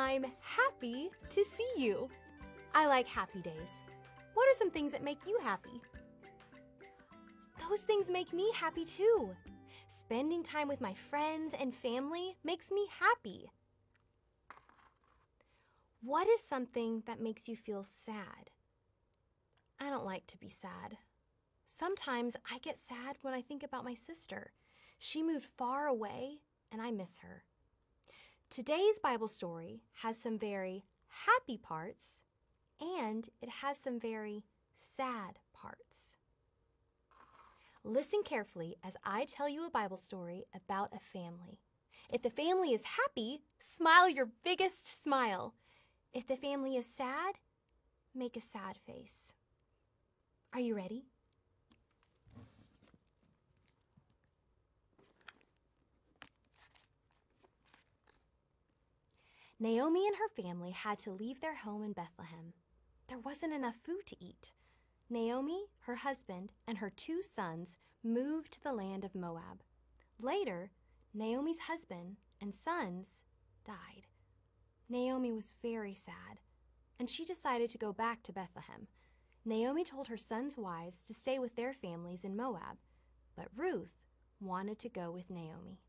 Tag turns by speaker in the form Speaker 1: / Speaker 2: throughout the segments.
Speaker 1: I'm happy to see you. I like happy days. What are some things that make you happy? Those things make me happy too. Spending time with my friends and family makes me happy. What is something that makes you feel sad? I don't like to be sad. Sometimes I get sad when I think about my sister. She moved far away and I miss her. Today's Bible story has some very happy parts and it has some very sad parts. Listen carefully as I tell you a Bible story about a family. If the family is happy, smile your biggest smile. If the family is sad, make a sad face. Are you ready? Naomi and her family had to leave their home in Bethlehem. There wasn't enough food to eat. Naomi, her husband, and her 2 sons moved to the land of Moab. Later, Naomi's husband and sons died. Naomi was very sad, and she decided to go back to Bethlehem. Naomi told her sons' wives to stay with their families in Moab, but Ruth wanted to go with Naomi.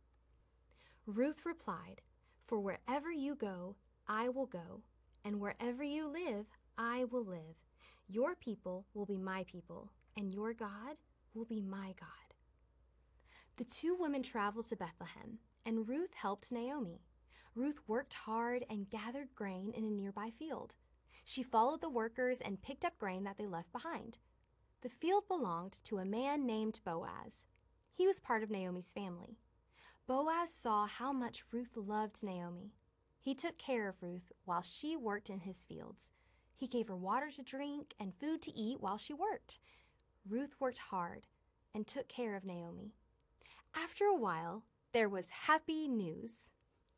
Speaker 1: Ruth replied, "For wherever you go, I will go, and wherever you live, I will live. Your people will be my people, and your God will be my God." The 2 women traveled to Bethlehem, and Ruth helped Naomi. Ruth worked hard and gathered grain in a nearby field. She followed the workers and picked up grain that they left behind. The field belonged to a man named Boaz. He was part of Naomi's family. Boaz saw how much Ruth loved Naomi. He took care of Ruth while she worked in his fields. He gave her water to drink and food to eat while she worked. Ruth worked hard and took care of Naomi. After a while, there was happy news.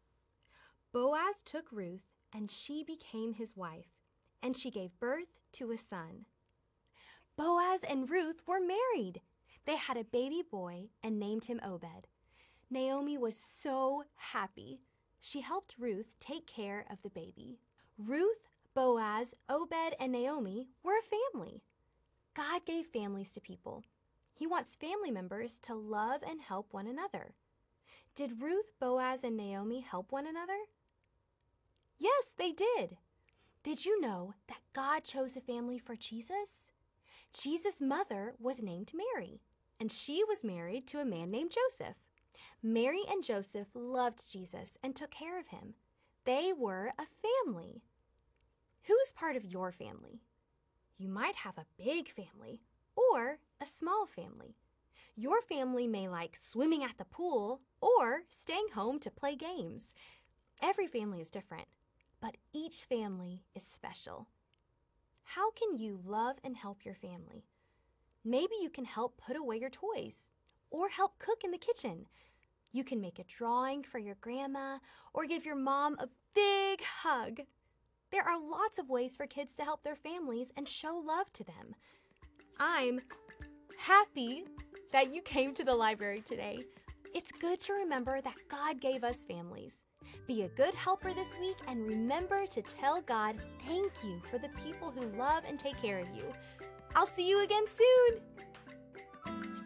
Speaker 1: Boaz took Ruth and she became his wife, and she gave birth to a son. Boaz and Ruth were married. They had a baby boy and named him Obed. Naomi was so happy. She helped Ruth take care of the baby. Ruth, Boaz, Obed, and Naomi were a family. God gave families to people. He wants family members to love and help one another. Did Ruth, Boaz, and Naomi help one another? Yes, they did. Did you know that God chose a family for Jesus? Jesus' mother was named Mary, and she was married to a man named Joseph. Mary and Joseph loved Jesus and took care of him. They were a family. Who is part of your family? You might have a big family or a small family. Your family may like swimming at the pool or staying home to play games. Every family is different, but each family is special. How can you love and help your family? Maybe you can help put away your toys or help cook in the kitchen. You can make a drawing for your grandma or give your mom a big hug. There are lots of ways for kids to help their families and show love to them. I'm happy that you came to the library today. It's good to remember that God gave us families. Be a good helper this week and remember to tell God thank you for the people who love and take care of you. I'll see you again soon.